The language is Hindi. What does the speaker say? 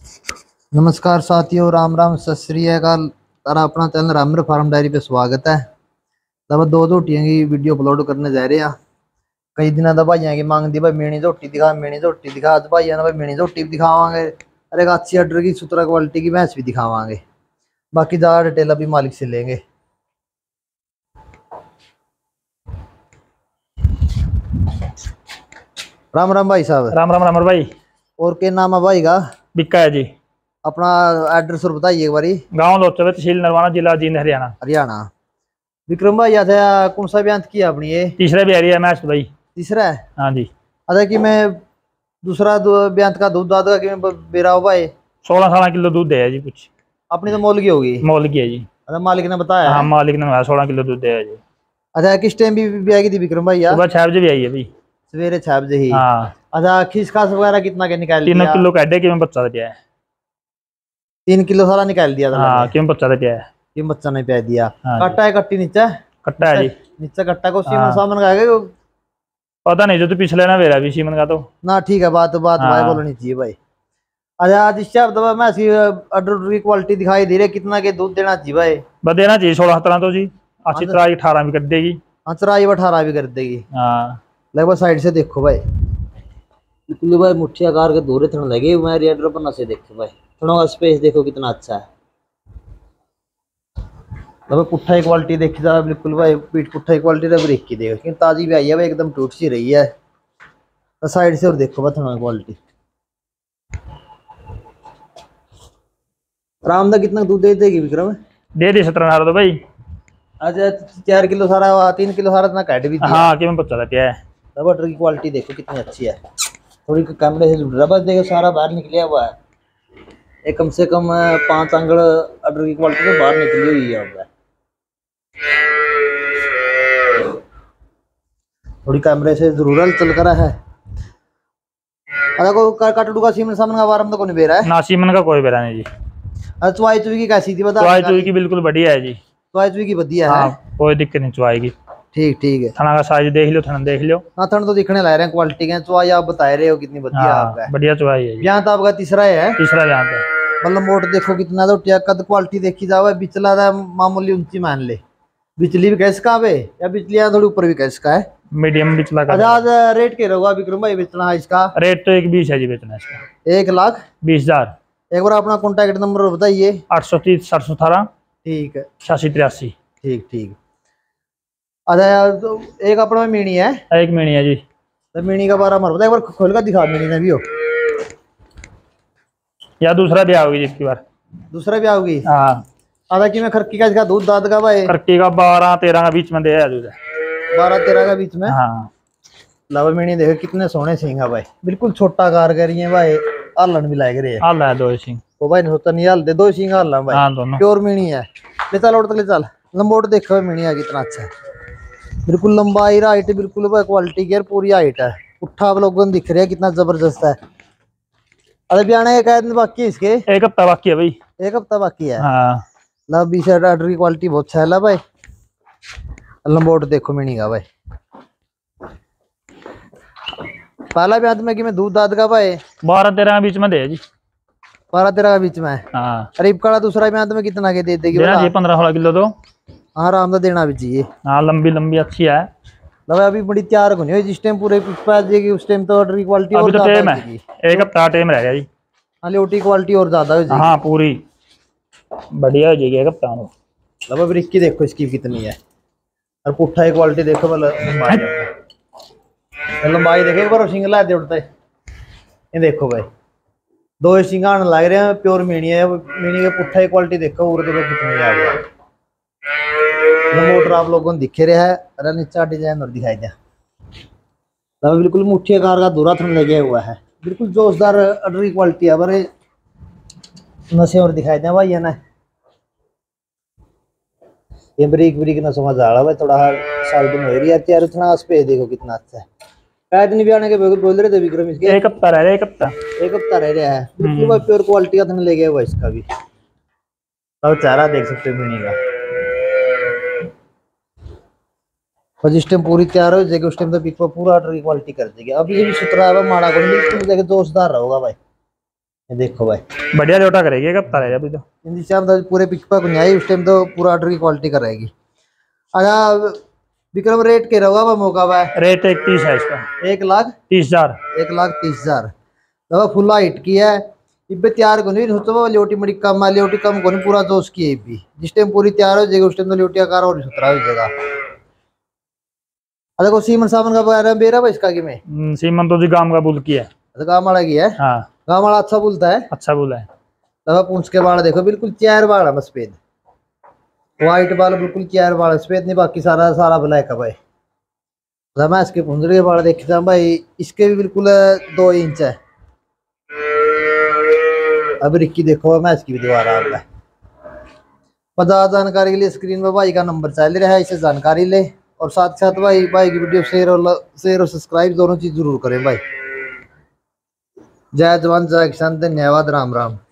नमस्कार साथियों, राम राम सत श्री अकाल। तारा अपना चैनल रामर फार्म डायरी पे स्वागत है। तब दो झोटियों की वीडियो अपलोड करने जा रहे हैं। कई दिन दा भाइयों की मांग दी भाई मेनी झोटी दिखा, मेनी झोटी दिखा। आज भाइयों ने भाई मेनी झोटी भी दिखावांगे और एक अच्छी अडर की सुतरा क्वालिटी की भैंस भी दिखावांगे। बाकी ज़्यादा डिटेल अभी मालिक से लेंगे। राम राम भाई साहब। राम राम रामर भाई। और क्या नाम है भाई का? बिक्का है जी। अपना एड्रेस और बताइए एक बारी। गांव लोचवे, तहसील नरवाना, जिला जींद, हरियाणा। हरियाणा। विक्रम भाई आता कौन सा बयान किया अपनी? ये तीसरा भी है मैच भाई। तीसरा है? हाँ जी। अच्छा कि मैं दूसरा बयान का दूध दाद का कि मैं बेरा हो भाई 16-17 किलो दूध है जी। कुछ अपनी तो मोल की होगी। मोल की है जी। अच्छा मालिक ने बताया हाँ, है। मालिक ने 16 किलो दूध है जी। अच्छा किस टाइम भी आएगी थी विक्रम भाई? सुबह 6 बजे भी आई है भाई। सवेरे 6 बजे ही? हाँ। अच्छा खीस खास वगैरह कितना के निकाल 3 दिया? किलो का है कि मैं बच्चा दे दिया है। 3 किलो सारा निकाल दिया था? हाँ, क्यों बच्चा दे दिया है। क्यों बच्चा ने पै दिया? हाँ कट्टा है कट्टी नीचे? कट्टा है जी। नीचे कट्टा को सीमन हाँ। सामन का है पता नहीं, जो तो पिछले ना मेरा भी सीमन का तो ना। ठीक है, बात बात भाई हाँ। बोलनी चाहिए भाई। अच्छा आज इस दवा मैं ऐसी अडर की क्वालिटी दिखाई दे रही है, कितना के दूध देना चाहिए भाई? बस देना चाहिए 16-17 तो जी। अच्छी तरह 18 भी कर देगी। हाँ चराई 18 भी कर देगी। हाँ। लगभग साइड से देखो भाई, बिल्कुल भाई मुट्ठी आकार के दूर थन लगे। मैं रेडर पर से देखो भाई, थोड़ा स्पेस देखो कितना अच्छा है। तो पुट्ठा की क्वालिटी देखी जाए बिल्कुल भाई, पीठ पुट्ठा की क्वालिटी तो ब्रेक की देखो, लेकिन ताजी भी आई है भाई, एकदम टूट सी रही है। तो साइड से और देखो भाई थोड़ा क्वालिटी। आराम दा कितना दूध दे देगी विक्रम? दे दी 17-18 तो भाई। अच्छा 4 किलो सारा, 3 किलो सारा इतना कैट भी दिया। हाँ, क्यों बच्चा दे दिया है। तब बटर की क्वालिटी देखो कितनी अच्छी है। थोड़ी कैमरे से जुड़ रहा बस देखो, सारा बाहर निकलिया हुआ है। एक कम से कम 5 अंगड़ अडर की क्वालिटी तो बाहर निकली हुई है। थोड़ी कैमरे से जरूर चल कर है। अगर कोई काटू का सीमन सामन का वारम तो कोई बेरा है ना, सीमन का कोई बेरा नहीं जी। चुवाई चुई की कैसी थी बता? चुवाई चुई की बिल्कुल बढ़िया है जी। चुवाई चुई की बढ़िया है। हाँ, कोई दिक्कत नहीं चुवाई की। ठीक ठीक है। थना का साइज देख लो, थन देख लो। हाँ थन तो दिखने लग रहे हैं क्वालिटी के। चुवाई आप बता रहे हो कितनी बढ़िया आपका है। बढ़िया चुवाई है। यहाँ तो आपका तीसरा है? तीसरा यहाँ पे। मतलब मोट देखो कितना, तो कद क्वालिटी देखी जावे बिचला मामूली ऊंची मान ले। बिचली भी कैस का है या बिचली थोड़ी ऊपर भी कैस का है? मीडियम बिचला का। अच्छा आज रेट क्या होगा विक्रम भाई बेचना है इसका? रेट तो 1,20 है जी बेचना इसका। 1,20,000। एक बार अपना कॉन्टैक्ट नंबर बताइए। 830 718। ठीक है। 8683। ठीक ठीक। अच्छा तो एक अपना में मीणी है? एक मीणी है जी। तो मीणी का बारह मर बता, एक बार खोल कर दिखा मीणी ने भी हो। या दूसरा भी आओगी जिसकी बार। दूसरा भी आओगी? हाँ। आधा कि मैं खरकी का इसका दूध दाद का भाई? खरकी का 12-13 का बीच में दे है दूध। 12-13 का बीच में? हाँ। लावा मीणी देखो कितने सोने सिंह है भाई, बिल्कुल छोटा कार कर रही है भाई। आलन भी लाग रही है। हाल है 2 सिंह। तो भाई होता नहीं हाल दे, 2 सिंह हाल भाई। हाँ, दोनों प्योर मीणी है। ले चल उठ ले चल। लंबोट देखो मीणी है कितना अच्छा है, बिल्कुल लंबाई हाइट बिल्कुल भाई क्वालिटी की पूरी हाइट है। उठा आप लोगों को दिख रहा है कितना जबरदस्त है। अरे भी आने एक दिन बाकी है इसके? 1 हफ्ता बाकी है भाई। 1 हफ्ता बाकी है? हाँ। ला 20 आर्डर की क्वालिटी बहुत अच्छा है भाई। लंबोट देखो मीणी का भाई। पहला ब्याज में कि मैं दूध दाद का भाई 12-13 के बीच में दे जी। 12-13 का बीच में? हाँ। अरीब काला दूसरा ब्याज में कितना के दे देगी? देना जी 15-16 किलो तो। हाँ आराम से देना भी चाहिए। हाँ, लंबी लंबी अच्छी है। मतलब अभी बड़ी तैयार होनी है जिस टाइम पूरे जाएगी उस टाइम तो ऑर्डर की क्वालिटी और अभी तो ज्यादा टाइम हो जाएगी। है, 1 हफ्ता टाइम रह गया जी। हाँ लोटी क्वालिटी और ज्यादा हो जाएगी। हाँ, पूरी बढ़िया हो जाएगी 1 हफ्ता में। मतलब अब रिक्की देखो इसकी कितनी है, और पुट्ठा की क्वालिटी देखो। लंबाई देखो एक बार सिंगल है उड़ता है। ये देखो भाई 2 सिंह आने लग रहे हैं, प्योर मीणी है। मीणी के पुट्ठा की क्वालिटी देखो और देखो कितनी है। मोटर आप लोगों को दिखे रहा है। अरे नीचा डिजाइन और दिखाई दिया। बिल्कुल मुट्ठी आकार का दूरा थन लगे हुआ है, बिल्कुल जोशदार अडर की क्वालिटी है। बड़े नशे और दिखाई दे भाई है ना। ये ब्रेक ब्रेक ना समझ आ रहा भाई, थोड़ा साइड में हो रही है यार। इतना स्पेस देखो कितना अच्छा है। शायद नहीं भी आने के बोल रहे थे विक्रम इसके? 1 हफ्ता रह रहा है। 1 हफ्ता। 1 हफ्ता रह रहा है। बिल्कुल भाई प्योर क्वालिटी का थन ले गया हुआ इसका भी। अब चारा देख सकते हो मीणी का। और जिस टाइम पूरी तैयार हो जाएगी उस टाइम तो पिक पर पूरा ऑर्डर की क्वालिटी कर देगी। अभी ये भी सुतरा है माड़ा को बिल्कुल जोशदार रहोगा भाई। ये देखो भाई, बढ़िया लोटा करेगी एक हफ्ता रहेगा अभी तो। इन टाइम तो पूरे पिक पर नहीं आई, उस टाइम तो पूरा ऑर्डर की क्वालिटी का रहेगी। अच्छा विक्रम, रेट के रहोगा मौका भाई? रेट 31 है इसका। 1,30,000। 30,000। 1,30,000 दवा फुल हाइट की है। इब्बे तैयार को नहीं सोचो ल्योटी मड़ी कम आ, ल्योटी कम को नहीं, पूरा जोश की है इब्बी। जिस टाइम पूरी तैयार हो जाएगी उस टाइम तो ल्योटी आकार और सुथरा हो जाएगा। अच्छा को सीमन सामन का बगैर बेरा भाई इसका कि में सीमन तो जी गांव का बुल की है। अच्छा गाँव वाला की है। हाँ गाँव वाला अच्छा बोलता है। अच्छा बुल है। दवा पूंछ के बाल देखो, बिल्कुल चार बाल है सफेद, व्हाइट बाल बिल्कुल चार बाल सफेद नहीं, बाकी सारा सारा ब्लैक है भाई। मैं इसके पुंजड़े के बाल देखे था भाई, इसके भी बिल्कुल 2 इंच है। अब रिक्की देखो, मैं इसकी भी दोबारा आ गया। पता जानकारी के लिए स्क्रीन पर भाई का नंबर चल रहा है, इससे जानकारी ले। और साथ साथ भाई की वीडियो शेयर और सब्सक्राइब दोनों चीज जरूर करें भाई। जय जवान जय किसान, धन्यवाद, राम राम।